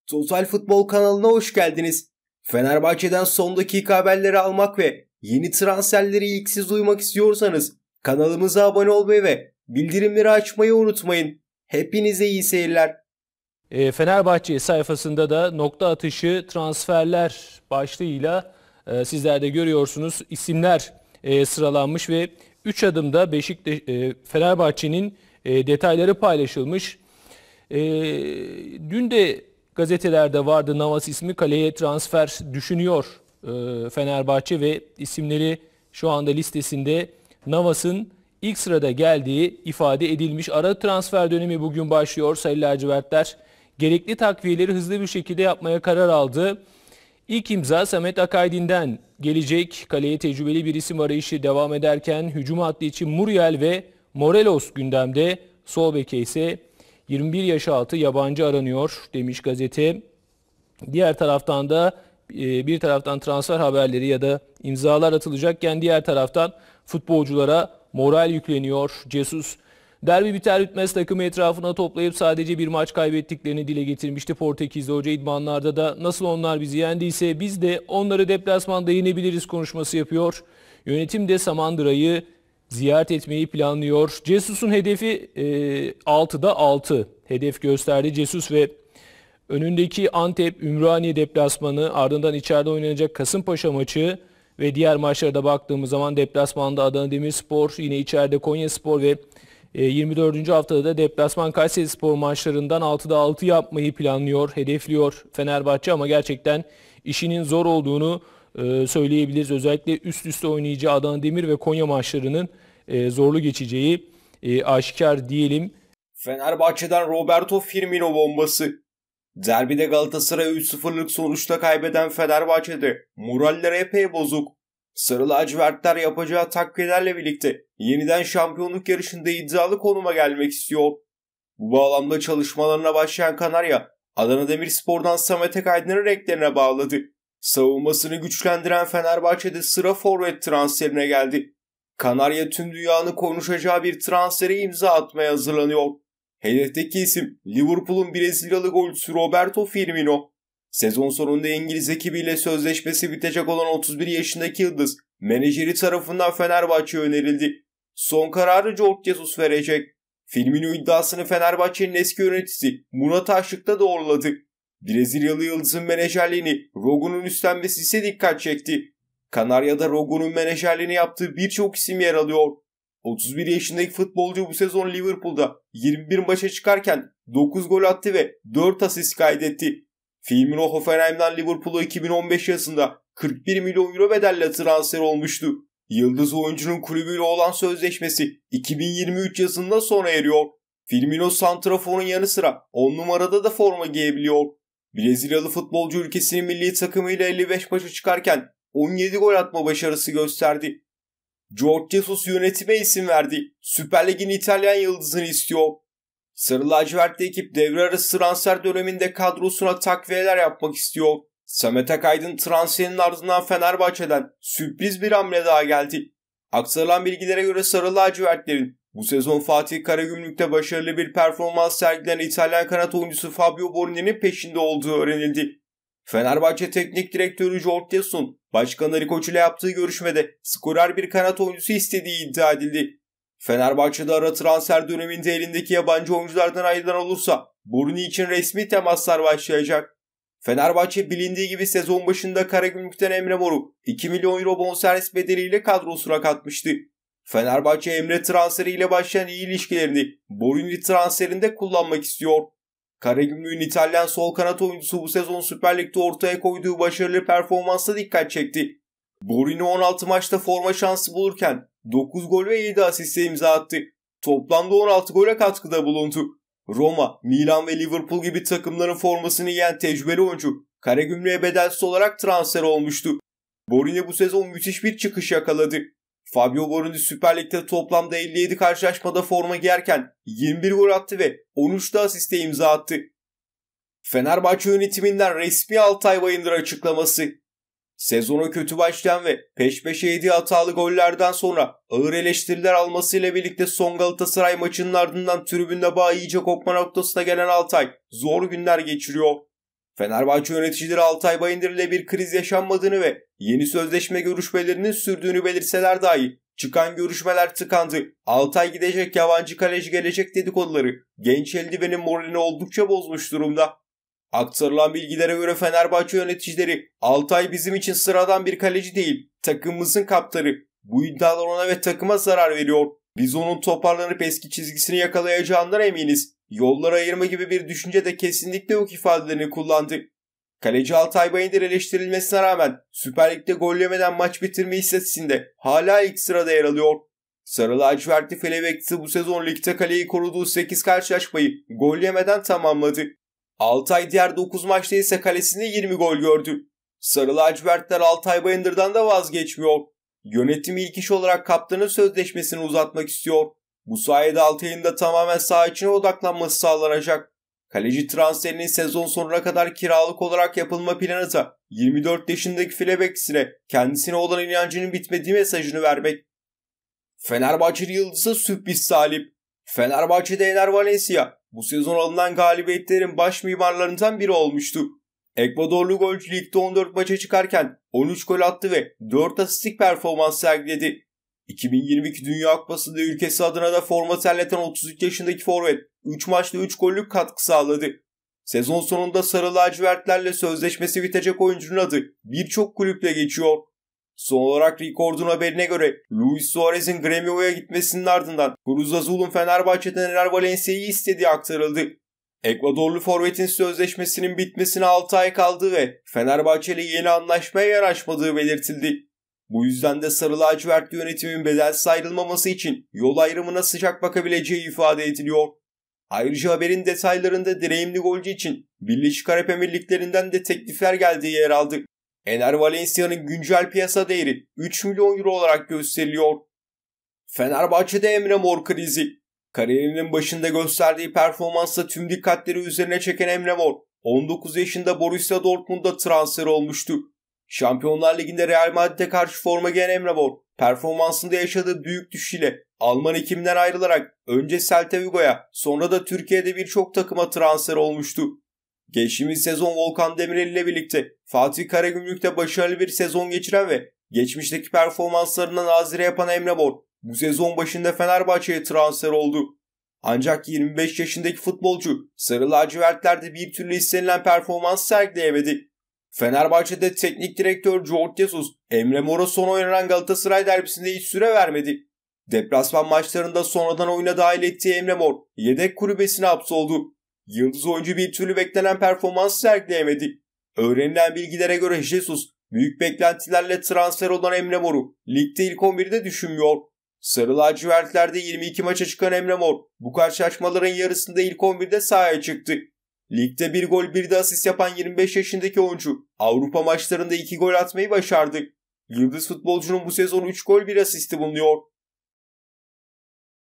Total Futbol kanalına hoş geldiniz. Fenerbahçe'den son dakika haberleri almak ve yeni transferleri ilk siz duymak istiyorsanız kanalımıza abone olmayı ve bildirimleri açmayı unutmayın. Hepinize iyi seyirler. Fenerbahçe sayfasında da nokta atışı transferler başlığıyla sizler de görüyorsunuz isimler sıralanmış ve 3 adımda Fenerbahçe'nin detayları paylaşılmış. Dün de gazetelerde vardı Navas ismi, kaleye transfer düşünüyor Fenerbahçe ve isimleri şu anda listesinde Navas'ın ilk sırada geldiği ifade edilmiş. Ara transfer dönemi bugün başlıyor. Sarı lacivertler gerekli takviyeleri hızlı bir şekilde yapmaya karar aldı. İlk imza Samet Akaydin'den gelecek. Kaleye tecrübeli bir isim arayışı devam ederken hücum hattı için Muriel ve Morelos gündemde. Sol beke ise 21 yaş altı yabancı aranıyor demiş gazete. Diğer taraftan da bir taraftan transfer haberleri ya da imzalar atılacakken diğer taraftan futbolculara moral yükleniyor. Jesus derbi biter bitmez takımı etrafına toplayıp sadece bir maç kaybettiklerini dile getirmişti. Portekizli hoca idmanlarda da nasıl onlar bizi yendiyse biz de onları deplasmanda yenebiliriz konuşması yapıyor. Yönetim de Samandıra'yı ziyaret etmeyi planlıyor. Jesus'un hedefi 6'da 6 hedef gösterdi Jesus ve önündeki Antep, Ümraniye deplasmanı, ardından içeride oynanacak Kasımpaşa maçı ve diğer maçlara da baktığımız zaman deplasmanda Adana Demirspor, yine içeride Konyaspor ve 24. haftada da deplasman Kayserispor maçlarından 6'da 6 yapmayı planlıyor, hedefliyor Fenerbahçe ama gerçekten işinin zor olduğunu söyleyebiliriz. Özellikle üst üste oynayacağı Adana Demir ve Konya maçlarının zorlu geçeceği aşikar diyelim. Fenerbahçe'den Roberto Firmino bombası. Derbide Galatasaray'ı 3-0'lık sonuçta kaybeden Fenerbahçe'de moraller epey bozuk. Sarı lacivertler yapacağı takviyelerle birlikte yeniden şampiyonluk yarışında iddialı konuma gelmek istiyor. Bu bağlamda çalışmalarına başlayan Kanarya, Adana Demirspor'dan Samet Akaydın'ın renklerine bağladı. Savunmasını güçlendiren Fenerbahçe'de sıra forvet transferine geldi. Kanarya tüm dünyanın konuşacağı bir transfere imza atmaya hazırlanıyor. Hedefteki isim Liverpool'un Brezilyalı golcüsü Roberto Firmino. Sezon sonunda İngiliz ekibiyle sözleşmesi bitecek olan 31 yaşındaki yıldız menajeri tarafından Fenerbahçe'ye önerildi. Son kararı Jorge Jesus verecek. Firmino iddiasını Fenerbahçe'nin eski yöneticisi Murat Aşık da doğruladı. Brezilyalı yıldızın menajerliğini Rogun'un üstlenmesi ise dikkat çekti. Kanarya'da Rogun'un menajerliğini yaptığı birçok isim yer alıyor. 31 yaşındaki futbolcu bu sezon Liverpool'da 21 maça çıkarken 9 gol attı ve 4 asist kaydetti. Firmino Hoffenheim'den Liverpool'a 2015 yazında 41 milyon euro bedelle transfer olmuştu. Yıldız oyuncunun kulübüyle olan sözleşmesi 2023 yazında sona eriyor. Firmino santraforun yanı sıra 10 numarada da forma giyebiliyor. Brezilyalı futbolcu ülkesinin milli takımıyla 55 maça çıkarken 17 gol atma başarısı gösterdi. Jorge Jesus yönetime isim verdi. Süper Lig'in İtalyan yıldızını istiyor. Sarı lacivertli ekip devre arası transfer döneminde kadrosuna takviyeler yapmak istiyor. Samet Akaydın transferinin ardından Fenerbahçe'den sürpriz bir hamle daha geldi. Aktarılan bilgilere göre Sarı lacivertlerin bu sezon Fatih Karagümrük'te başarılı bir performans sergileyen İtalyan kanat oyuncusu Fabio Borini'nin peşinde olduğu öğrenildi. Fenerbahçe Teknik Direktörü Jorge Jesus'un Başkan Ali Koç ile yaptığı görüşmede skorer bir kanat oyuncusu istediği iddia edildi. Fenerbahçe'de ara transfer döneminde elindeki yabancı oyunculardan ayrılan olursa Borini için resmi temaslar başlayacak. Fenerbahçe bilindiği gibi sezon başında Karagümrük'ten Emre Mor'u 2 milyon euro bonservis bedeliyle kadrosuna katmıştı. Fenerbahçe Emre transferiyle başlayan iyi ilişkilerini Borini transferinde kullanmak istiyor. Karagümrük'ün İtalyan sol kanat oyuncusu bu sezon Süper Lig'de ortaya koyduğu başarılı performansla dikkat çekti. Borini 16 maçta forma şansı bulurken 9 gol ve 7 asiste imza attı. Toplamda 16 gole katkıda bulundu. Roma, Milan ve Liverpool gibi takımların formasını giyen tecrübeli oyuncu Karagümrük'e bedelsiz olarak transfer olmuştu. Borini bu sezon müthiş bir çıkış yakaladı. Fabio Borini Süper Lig'de toplamda 57 karşılaşmada forma giyerken 21 gol attı ve 13 de asiste imza attı. Fenerbahçe yönetiminden resmi Altay Bayındır açıklaması. Sezona kötü başlayan ve peş peşe yediği hatalı gollerden sonra ağır eleştiriler almasıyla birlikte son Galatasaray maçının ardından tribünde bağ iyice kopma noktasına gelen Altay zor günler geçiriyor. Fenerbahçe yöneticileri Altay Bayındır ile bir kriz yaşanmadığını ve yeni sözleşme görüşmelerinin sürdüğünü belirseler dahi çıkan görüşmeler tıkandı. Altay gidecek, yabancı kaleci gelecek dedikoduları genç eldivenin moralini oldukça bozmuş durumda. Aktarılan bilgilere göre Fenerbahçe yöneticileri Altay bizim için sıradan bir kaleci değil, takımımızın kaptanı. Bu iddialar ona ve takıma zarar veriyor. Biz onun toparlanıp eski çizgisini yakalayacağından eminiz. Yolları ayırma gibi bir düşünce de kesinlikle yok ifadelerini kullandı. Kaleci Altay Bayındır eleştirilmesine rağmen Süper Lig'de gol yemeden maç bitirme istatistiğinde hala ilk sırada yer alıyor. Sarı lacivertli Felevekt'i bu sezon ligde kaleyi koruduğu 8 karşılaşmayı gol yemeden tamamladı. Altay diğer 9 maçta ise kalesinde 20 gol gördü. Sarı lacivertler Altay Bayındır'dan da vazgeçmiyor. Yönetim ilk iş olarak kaptanın sözleşmesini uzatmak istiyor. Bu sayede Altay'ın da tamamen saha içine odaklanması sağlanacak. Kaleci transferinin sezon sonuna kadar kiralık olarak yapılma planı da 24 yaşındaki Flebeks'ine kendisine olan inancının bitmediği mesajını vermek. Fenerbahçeli yıldızı sürpriz talip. Fenerbahçe'de Ener Valencia bu sezon alınan galibiyetlerin baş mimarlarından biri olmuştu. Ekvadorlu golcü ligde 14 maça çıkarken 13 gol attı ve 4 asistlik performans sergiledi. 2022 Dünya Kupası'nda ülkesi adına da forma terleten 33 yaşındaki forvet 3 maçta 3 gollük katkı sağladı. Sezon sonunda sarı lacivertlerle sözleşmesi bitecek oyuncunun adı birçok kulüple geçiyor. Son olarak Record'un haberine göre Luis Suarez'in Gremio'ya gitmesinin ardından Cruz Azul'un Fenerbahçe'den Ener Valencia'yı istediği aktarıldı. Ekvadorlu forvetin sözleşmesinin bitmesine 6 ay kaldığı ve Fenerbahçe ile yeni anlaşmaya yanaşmadığı belirtildi. Bu yüzden de sarı lacivertli yönetimin bedelsiz ayrılmaması için yol ayrımına sıcak bakabileceği ifade ediliyor. Ayrıca haberin detaylarında deneyimli golcü için Birleşik Arap Emirlikleri'nden de teklifler geldiği yer aldı. Ener Valencia'nın güncel piyasa değeri 3 milyon euro olarak gösteriliyor. Fenerbahçe'de Emre Mor krizi. Kariyerinin başında gösterdiği performansla tüm dikkatleri üzerine çeken Emre Mor, 19 yaşında Borussia Dortmund'a transfer olmuştu. Şampiyonlar Ligi'nde Real Madrid'e karşı forma giyen Emre Mor, performansında yaşadığı büyük düşüş ile Alman ekibinden ayrılarak önce Celta Vigo'ya sonra da Türkiye'de birçok takıma transfer olmuştu. Geçtiğimiz sezon Volkan Demirel ile birlikte Fatih Karagümrük'te başarılı bir sezon geçiren ve geçmişteki performanslarından nazire yapan Emre Mor, bu sezon başında Fenerbahçe'ye transfer oldu. Ancak 25 yaşındaki futbolcu sarı lacivertlerde bir türlü istenilen performans sergileyemedi. Fenerbahçe'de teknik direktör Jorge Jesus, Emre Mor'a son oynanan Galatasaray derbisinde hiç süre vermedi. Deplasman maçlarında sonradan oyuna dahil ettiği Emre Mor, yedek kulübesine hapsoldu. Yıldız oyuncu bir türlü beklenen performans sergileyemedi. Öğrenilen bilgilere göre Jesus, büyük beklentilerle transfer olan Emre Mor'u ligde ilk 11'de düşünmüyor. Sarı lacivertlerde 22 maça çıkan Emre Mor, bu karşılaşmaların yarısında ilk 11'de sahaya çıktı. Ligde 1 gol 1 de asist yapan 25 yaşındaki oyuncu Avrupa maçlarında 2 gol atmayı başardı. Yıldız futbolcunun bu sezon 3 gol 1 asisti bulunuyor.